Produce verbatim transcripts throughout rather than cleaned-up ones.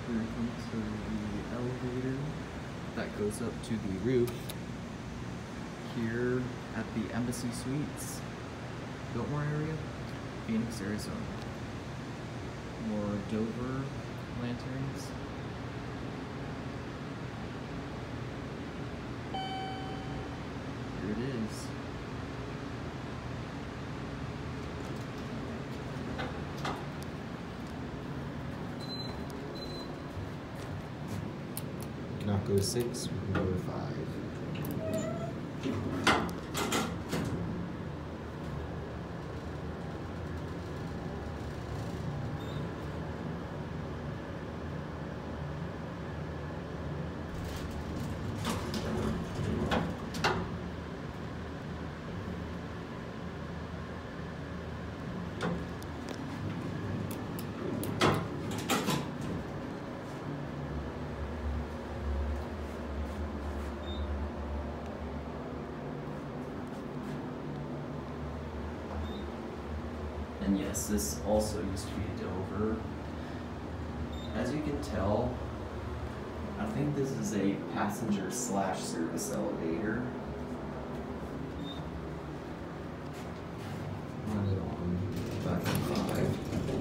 Here comes the elevator that goes up to the roof here at the Embassy Suites, Biltmore area, Phoenix, Arizona. More Dover lanterns. Here it is. We cannot go to six, we can go to five. And yes, this also used to be Dover. As you can tell, I think this is a passenger slash service elevator. Run it on back to five.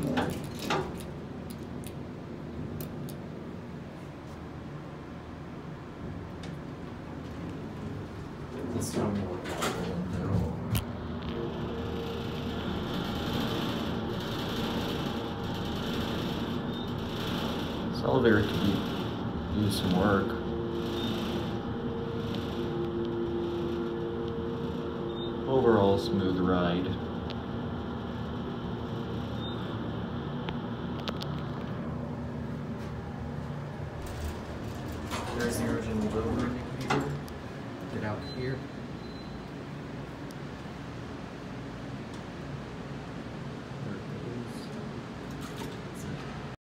This time we'll look out the window. This elevator could use some work. Overall smooth ride. There's the original Dover indicator. Get out here.